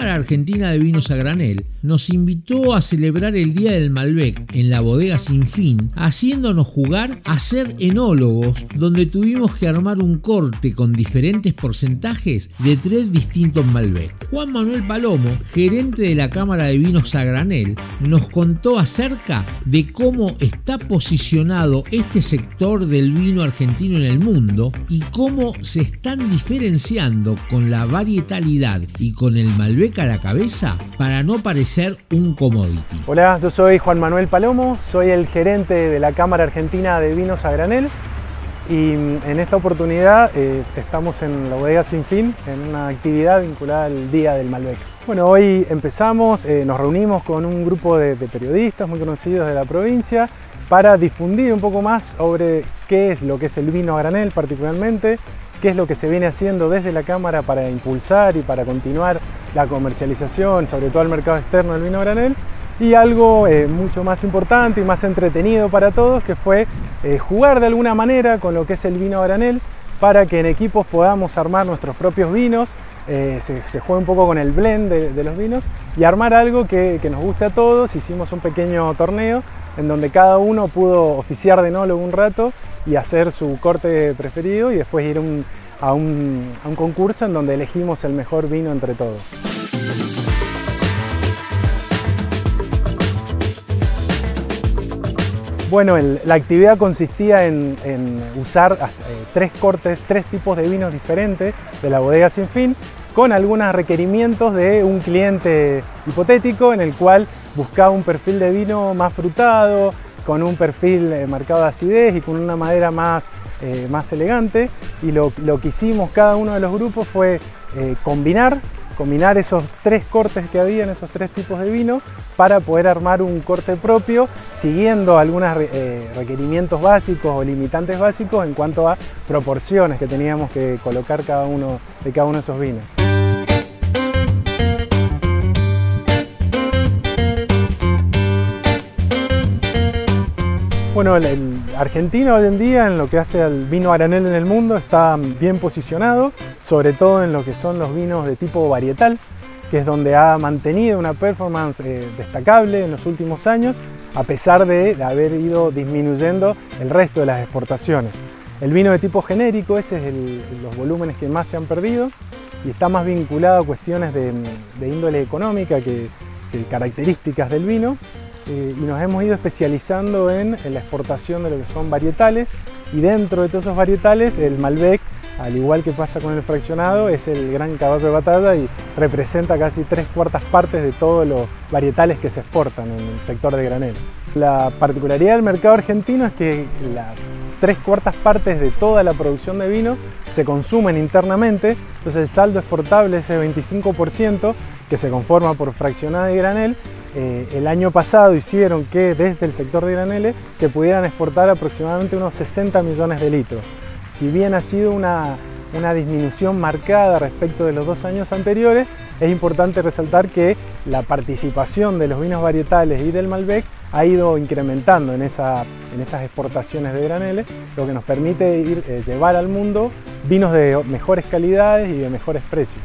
Cámara Argentina de Vinos a Granel nos invitó a celebrar el Día del Malbec en la bodega Sin Fin, haciéndonos jugar a ser enólogos, donde tuvimos que armar un corte con diferentes porcentajes de 3 distintos Malbec. Juan Manuel Palomo, gerente de la Cámara de Vinos a Granel, nos contó acerca de cómo está posicionado este sector del vino argentino en el mundo y cómo se están diferenciando con la varietalidad y con el Malbec a la cabeza para no parecer un commodity. Hola, yo soy Juan Manuel Palomo, soy el gerente de la Cámara Argentina de Vinos a Granel y en esta oportunidad estamos en la bodega Sin Fin en una actividad vinculada al Día del Malbec. Bueno, hoy empezamos, nos reunimos con un grupo de periodistas muy conocidos de la provincia para difundir un poco más sobre qué es lo que es el vino a granel particularmente, qué es lo que se viene haciendo desde la Cámara para impulsar y para continuar la comercialización, sobre todo al mercado externo del vino a granel, y algo mucho más importante y más entretenido para todos, que fue jugar de alguna manera con lo que es el vino a granel para que en equipos podamos armar nuestros propios vinos. Se juega un poco con el blend de los vinos y armar algo que nos guste a todos. Hicimos un pequeño torneo en donde cada uno pudo oficiar de enólogo un rato y hacer su corte preferido y después ir a un concurso en donde elegimos el mejor vino entre todos. Bueno, la actividad consistía en usar 3 tipos de vinos diferentes de la bodega Sin Fin, con algunos requerimientos de un cliente hipotético en el cual buscaba un perfil de vino más frutado, con un perfil marcado de acidez y con una madera más elegante. Y lo que hicimos cada uno de los grupos fue combinar esos 3 cortes que había en esos 3 tipos de vino para poder armar un corte propio, siguiendo algunos requerimientos básicos o limitantes básicos en cuanto a proporciones que teníamos que colocar cada uno de esos vinos. Bueno, el argentino hoy en día en lo que hace al vino a granel en el mundo está bien posicionado, sobre todo en lo que son los vinos de tipo varietal, que es donde ha mantenido una performance destacable en los últimos años, a pesar de haber ido disminuyendo el resto de las exportaciones. El vino de tipo genérico, ese es los volúmenes que más se han perdido y está más vinculado a cuestiones de índole económica que características del vino. Y nos hemos ido especializando en la exportación de lo que son varietales, y dentro de todos esos varietales el Malbec, al igual que pasa con el fraccionado, es el gran caballo de batalla y representa casi 3/4 partes de todos los varietales que se exportan en el sector de graneles. La particularidad del mercado argentino es que las 3/4 partes de toda la producción de vino se consumen internamente, entonces el saldo exportable, ese 25% que se conforma por fraccionado y granel, el año pasado hicieron que desde el sector de graneles se pudieran exportar aproximadamente unos 60 millones de litros. Si bien ha sido una disminución marcada respecto de los 2 años anteriores, es importante resaltar que la participación de los vinos varietales y del Malbec ha ido incrementando en esas exportaciones de graneles, lo que nos permite llevar al mundo vinos de mejores calidades y de mejores precios.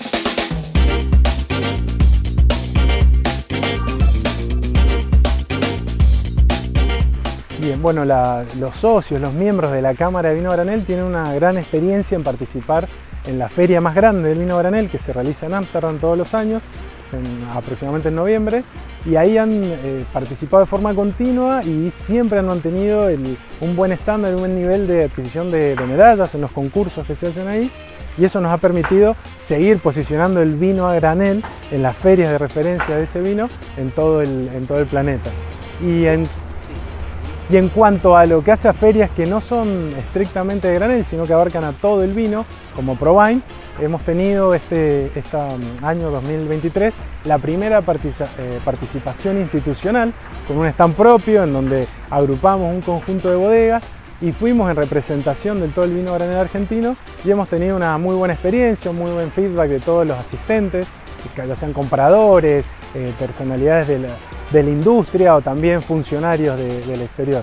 Bien, bueno, los socios, los miembros de la Cámara de Vino a Granel tienen una gran experiencia en participar en la feria más grande del vino a granel que se realiza en Ámsterdam todos los años, aproximadamente en noviembre, y ahí han participado de forma continua y siempre han mantenido un buen estándar y un buen nivel de adquisición de medallas en los concursos que se hacen ahí, y eso nos ha permitido seguir posicionando el vino a granel en las ferias de referencia de ese vino en todo el planeta. Y en cuanto a lo que hace a ferias que no son estrictamente de granel, sino que abarcan a todo el vino, como ProWein, hemos tenido este año 2023 la primera participación institucional con un stand propio en donde agrupamos un conjunto de bodegas y fuimos en representación de todo el vino a granel argentino y hemos tenido una muy buena experiencia, un muy buen feedback de todos los asistentes, ya sean compradores, personalidades de la industria o también funcionarios del exterior.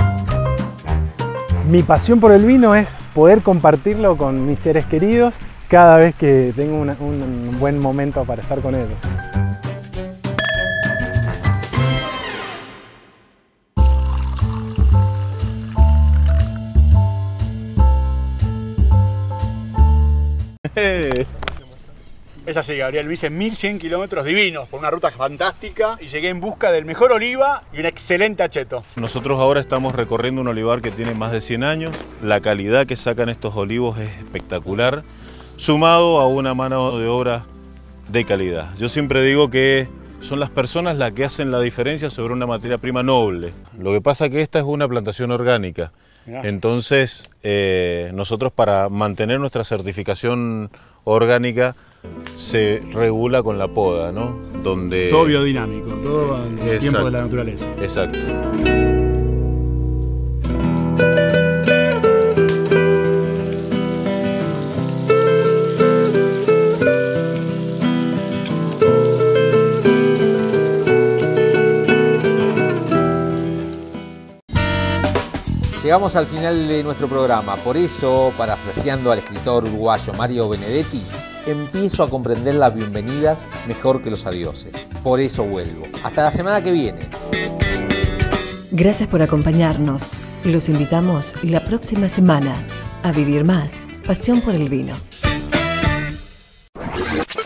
Mi pasión por el vino es poder compartirlo con mis seres queridos, cada vez que tengo un buen momento para estar con ellos. Es así, Gabriel, hice 1100 kilómetros divinos por una ruta fantástica y llegué en busca del mejor oliva y un excelente acheto. Nosotros ahora estamos recorriendo un olivar que tiene más de 100 años. La calidad que sacan estos olivos es espectacular, sumado a una mano de obra de calidad. Yo siempre digo que son las personas las que hacen la diferencia sobre una materia prima noble. Lo que pasa es que esta es una plantación orgánica. Entonces, nosotros para mantener nuestra certificación orgánica se regula con la poda, ¿no? Donde... Todo biodinámico, todo el tiempo de la naturaleza. Exacto. Llegamos al final de nuestro programa, por eso, parafraseando al escritor uruguayo Mario Benedetti, empiezo a comprender las bienvenidas mejor que los adioses. Por eso vuelvo. Hasta la semana que viene. Gracias por acompañarnos. Los invitamos la próxima semana a vivir más pasión por el vino.